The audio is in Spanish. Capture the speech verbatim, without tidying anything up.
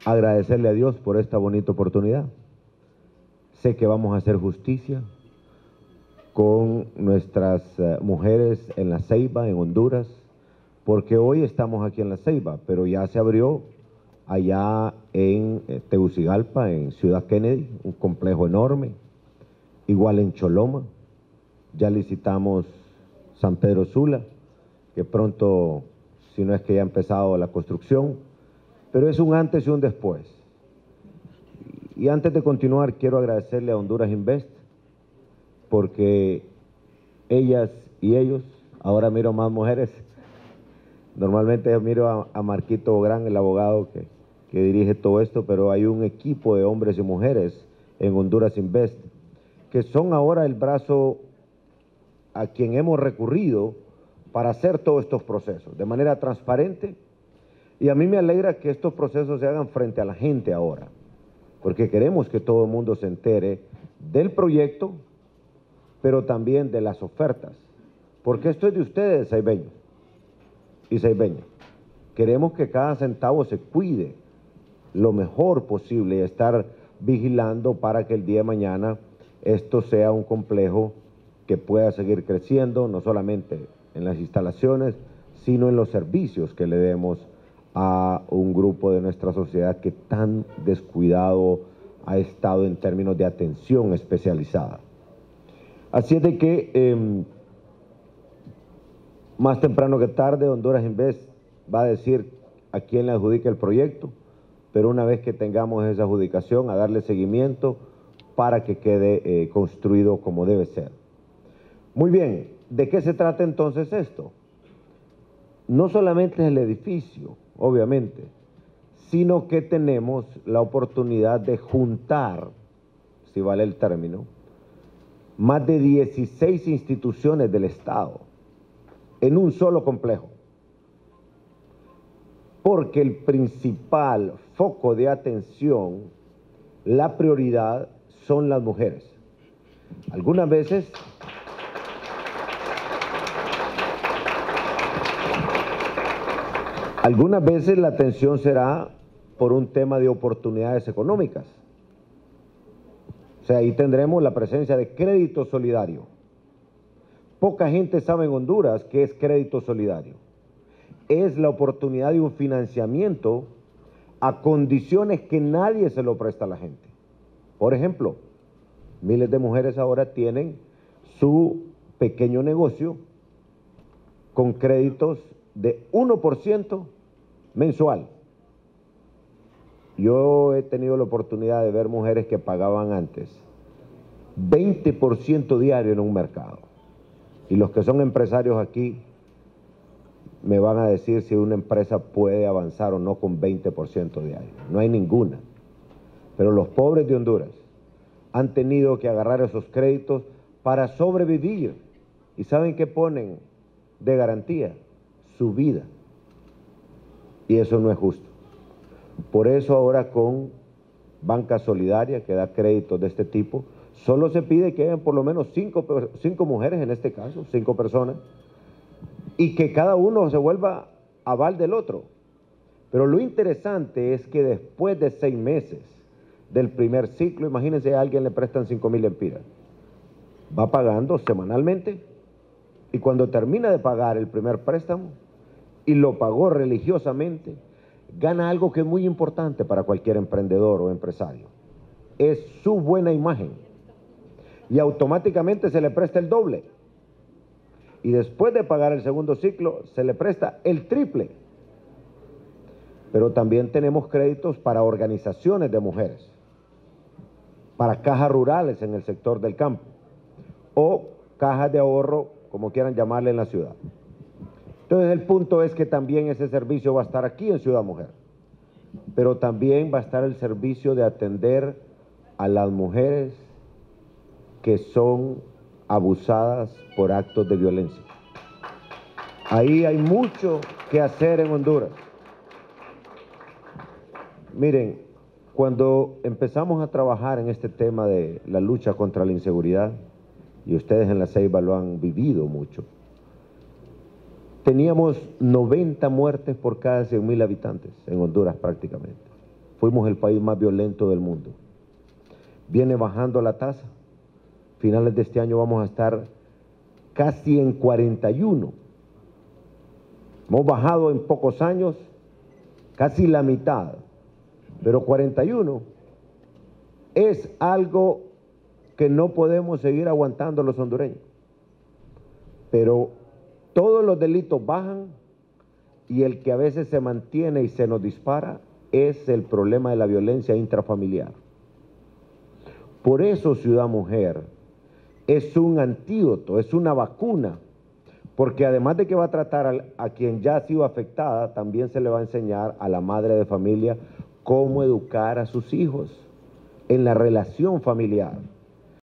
agradecerle a Dios por esta bonita oportunidad. Sé que vamos a hacer justicia con nuestras uh, mujeres en La Ceiba, en Honduras, porque hoy estamos aquí en La Ceiba, pero ya se abrió allá en eh, Tegucigalpa, en Ciudad Kennedy, un complejo enorme, igual en Choloma, ya licitamos San Pedro Sula, que pronto, si no es que ya ha empezado la construcción, pero es un antes y un después. Y antes de continuar, quiero agradecerle a Honduras Invest, porque ellas y ellos, ahora miro más mujeres, normalmente miro a, a Marquito Bográn, el abogado que, que dirige todo esto, pero hay un equipo de hombres y mujeres en Honduras Invest, que son ahora el brazo a quien hemos recurrido para hacer todos estos procesos, de manera transparente, y a mí me alegra que estos procesos se hagan frente a la gente ahora, porque queremos que todo el mundo se entere del proyecto, pero también de las ofertas, porque esto es de ustedes, ceibeños y ceibeñas. Queremos que cada centavo se cuide lo mejor posible y estar vigilando para que el día de mañana esto sea un complejo que pueda seguir creciendo, no solamente en las instalaciones, sino en los servicios que le demos a un grupo de nuestra sociedad que tan descuidado ha estado en términos de atención especializada. Así es de que eh, más temprano que tarde Honduras Invest va a decir a quién le adjudica el proyecto, pero una vez que tengamos esa adjudicación, a darle seguimiento para que quede eh, construido como debe ser. Muy bien, ¿de qué se trata entonces esto? No solamente es el edificio, obviamente, sino que tenemos la oportunidad de juntar, si vale el término, más de dieciséis instituciones del Estado en un solo complejo. Porque el principal foco de atención, la prioridad, son las mujeres. Algunas veces Algunas veces la atención será por un tema de oportunidades económicas. O sea, ahí tendremos la presencia de crédito solidario. Poca gente sabe en Honduras qué es crédito solidario. Es la oportunidad de un financiamiento a condiciones que nadie se lo presta a la gente. Por ejemplo, miles de mujeres ahora tienen su pequeño negocio con créditos de uno por ciento mensual. Yo he tenido la oportunidad de ver mujeres que pagaban antes veinte por ciento diario en un mercado. Y los que son empresarios aquí me van a decir si una empresa puede avanzar o no con veinte por ciento diario. No hay ninguna. Pero los pobres de Honduras han tenido que agarrar esos créditos para sobrevivir. ¿Y saben qué ponen de garantía? Su vida. Y eso no es justo. Por eso ahora con Banca Solidaria, que da créditos de este tipo, solo se pide que hayan por lo menos cinco, cinco mujeres en este caso, cinco personas, y que cada uno se vuelva aval del otro. Pero lo interesante es que después de seis meses del primer ciclo, imagínense a alguien le prestan cinco mil lempiras, va pagando semanalmente, y cuando termina de pagar el primer préstamo, y lo pagó religiosamente, gana algo que es muy importante para cualquier emprendedor o empresario. Es su buena imagen. Y automáticamente se le presta el doble. Y después de pagar el segundo ciclo, se le presta el triple. Pero también tenemos créditos para organizaciones de mujeres, para cajas rurales en el sector del campo, o cajas de ahorro, como quieran llamarle en la ciudad. Entonces el punto es que también ese servicio va a estar aquí en Ciudad Mujer, pero también va a estar el servicio de atender a las mujeres que son abusadas por actos de violencia. Ahí hay mucho que hacer en Honduras. Miren, cuando empezamos a trabajar en este tema de la lucha contra la inseguridad, y ustedes en La Ceiba lo han vivido mucho, teníamos noventa muertes por cada cien mil habitantes en Honduras prácticamente. fuimos el país más violento del mundo. Viene bajando la tasa. Finales de este año vamos a estar casi en cuarenta y uno. Hemos bajado en pocos años casi la mitad, pero cuarenta y uno es algo que no podemos seguir aguantando los hondureños. Pero todos los delitos bajan y el que a veces se mantiene y se nos dispara es el problema de la violencia intrafamiliar. Por eso Ciudad Mujer es un antídoto, es una vacuna, porque además de que va a tratar a, a quien ya ha sido afectada, también se le va a enseñar a la madre de familia cómo educar a sus hijos en la relación familiar.